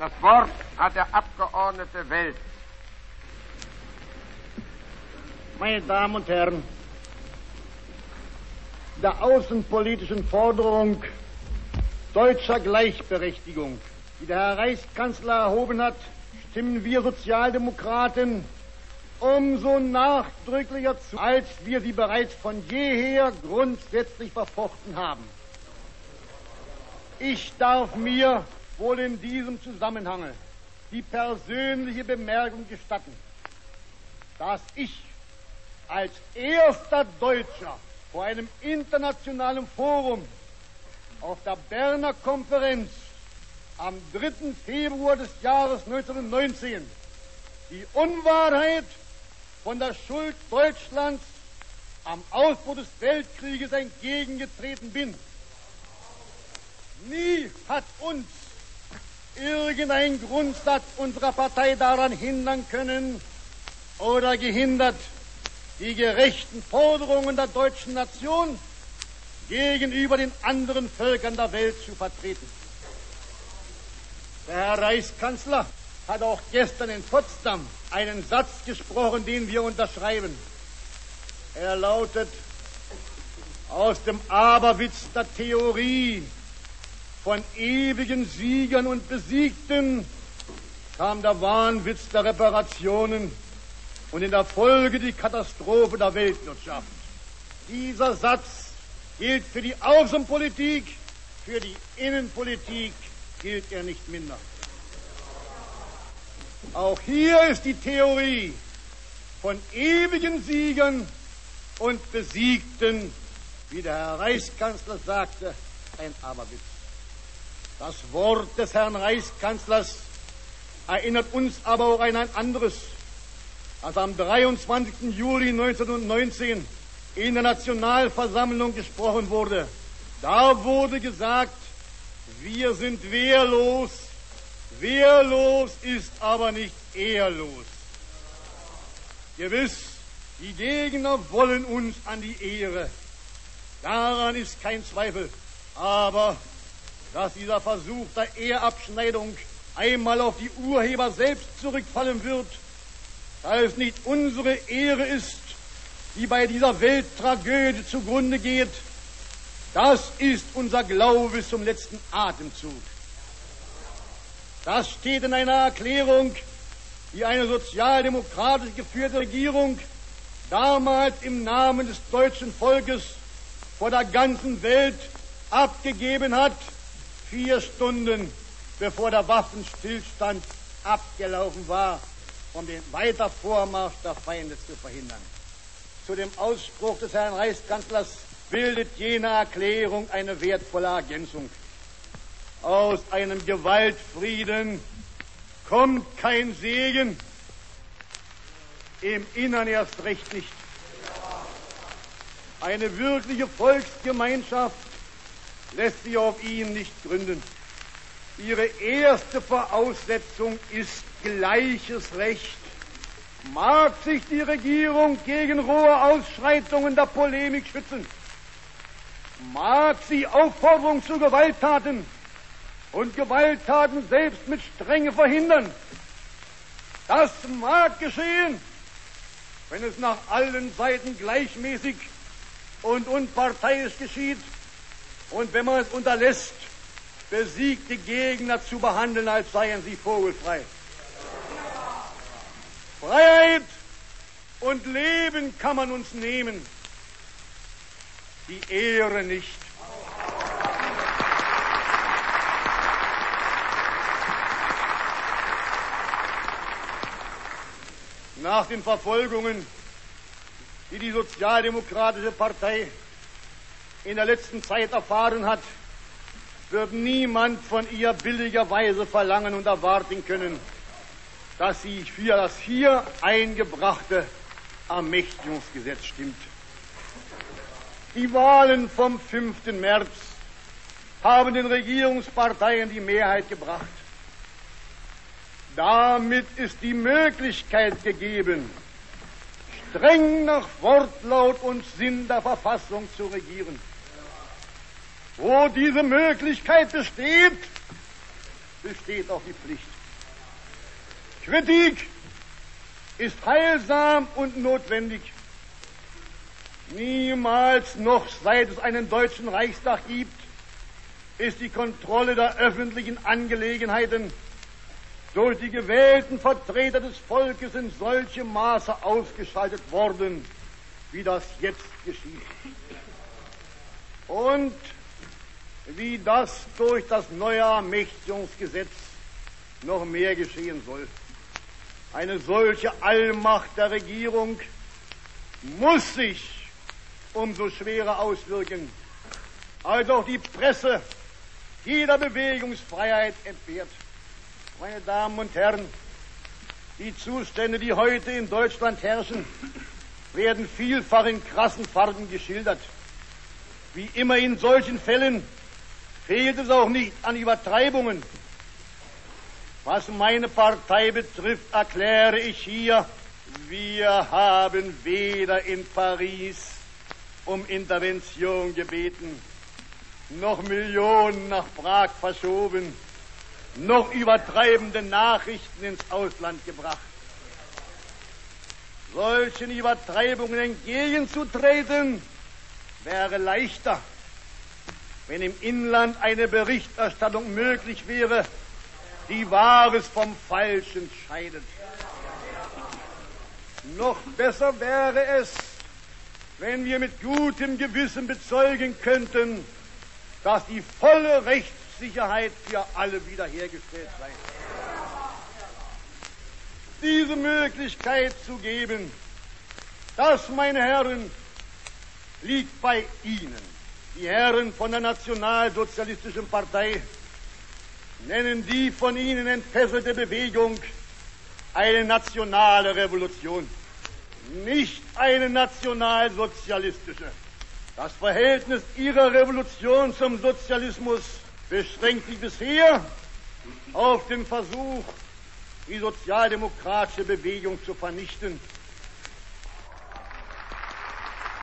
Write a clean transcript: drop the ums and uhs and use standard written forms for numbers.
Das Wort hat der Abgeordnete Wels. Meine Damen und Herren, der außenpolitischen Forderung deutscher Gleichberechtigung, die der Herr Reichskanzler erhoben hat, stimmen wir Sozialdemokraten umso nachdrücklicher zu, als wir sie bereits von jeher grundsätzlich verfochten haben. Ich darf mir wohl in diesem Zusammenhang die persönliche Bemerkung gestatten, dass ich als erster Deutscher vor einem internationalen Forum auf der Berner Konferenz am 3. Februar des Jahres 1919 die Unwahrheit von der Schuld Deutschlands am Ausbruch des Weltkrieges entgegengetreten bin. Nie hat uns irgendein Grundsatz unserer Partei daran hindern können oder gehindert, die gerechten Forderungen der deutschen Nation gegenüber den anderen Völkern der Welt zu vertreten. Der Herr Reichskanzler hat auch gestern in Potsdam einen Satz gesprochen, den wir unterschreiben. Er lautet: Aus dem Aberwitz der Theorie von ewigen Siegern und Besiegten kam der Wahnwitz der Reparationen und in der Folge die Katastrophe der Weltwirtschaft. Dieser Satz gilt für die Außenpolitik, für die Innenpolitik gilt er nicht minder. Auch hier ist die Theorie von ewigen Siegern und Besiegten, wie der Herr Reichskanzler sagte, ein Aberwitz. Das Wort des Herrn Reichskanzlers erinnert uns aber auch an ein anderes, das am 23. Juli 1919 in der Nationalversammlung gesprochen wurde. Da wurde gesagt, wir sind wehrlos, wehrlos ist aber nicht ehrlos. Gewiss, die Gegner wollen uns an die Ehre. Daran ist kein Zweifel. Aber dass dieser Versuch der Ehrabschneidung einmal auf die Urheber selbst zurückfallen wird, da es nicht unsere Ehre ist, die bei dieser Welttragödie zugrunde geht, das ist unser Glaube bis zum letzten Atemzug. Das steht in einer Erklärung, die eine sozialdemokratisch geführte Regierung damals im Namen des deutschen Volkes vor der ganzen Welt abgegeben hat, 4 Stunden bevor der Waffenstillstand abgelaufen war, um den weiter Vormarsch der Feinde zu verhindern. Zu dem Ausspruch des Herrn Reichskanzlers bildet jene Erklärung eine wertvolle Ergänzung. Aus einem Gewaltfrieden kommt kein Segen, im Innern erst recht nicht. Eine wirkliche Volksgemeinschaft lässt sich auf ihn nicht gründen. Ihre erste Voraussetzung ist gleiches Recht. Mag sich die Regierung gegen rohe Ausschreitungen der Polemik schützen, mag sie Aufforderung zu Gewalttaten und Gewalttaten selbst mit Strenge verhindern. Das mag geschehen, wenn es nach allen Seiten gleichmäßig und unparteiisch geschieht und wenn man es unterlässt, besiegte Gegner zu behandeln, als seien sie vogelfrei. Freiheit und Leben kann man uns nehmen, die Ehre nicht. Nach den Verfolgungen, die die Sozialdemokratische Partei in der letzten Zeit erfahren hat, wird niemand von ihr billigerweise verlangen und erwarten können, dass sie für das hier eingebrachte Ermächtigungsgesetz stimmt. Die Wahlen vom 5. März haben den Regierungsparteien die Mehrheit gebracht. Damit ist die Möglichkeit gegeben, streng nach Wortlaut und Sinn der Verfassung zu regieren. Wo diese Möglichkeit besteht, besteht auch die Pflicht. Kritik ist heilsam und notwendig. Niemals noch, seit es einen deutschen Reichstag gibt, ist die Kontrolle der öffentlichen Angelegenheiten durch die gewählten Vertreter des Volkes in solchem Maße ausgeschaltet worden, wie das jetzt geschieht. Und wie das durch das neue Ermächtigungsgesetz noch mehr geschehen soll. Eine solche Allmacht der Regierung muss sich umso schwerer auswirken, als auch die Presse jeder Bewegungsfreiheit entbehrt. Meine Damen und Herren, die Zustände, die heute in Deutschland herrschen, werden vielfach in krassen Farben geschildert. Wie immer in solchen Fällen fehlt es auch nicht an Übertreibungen. Was meine Partei betrifft, erkläre ich hier, wir haben weder in Paris um Intervention gebeten, noch Millionen nach Prag verschoben, noch übertreibende Nachrichten ins Ausland gebracht. Solchen Übertreibungen entgegenzutreten, wäre leichter, wenn im Inland eine Berichterstattung möglich wäre, die Wahres vom Falschen scheidet. Noch besser wäre es, wenn wir mit gutem Gewissen bezeugen könnten, dass die volle Rechtssicherheit für alle wiederhergestellt sei. Diese Möglichkeit zu geben, das, meine Herren, liegt bei Ihnen. Die Herren von der Nationalsozialistischen Partei nennen die von Ihnen entfesselte Bewegung eine nationale Revolution, nicht eine nationalsozialistische. Das Verhältnis Ihrer Revolution zum Sozialismus beschränkt sich bisher auf den Versuch, die sozialdemokratische Bewegung zu vernichten.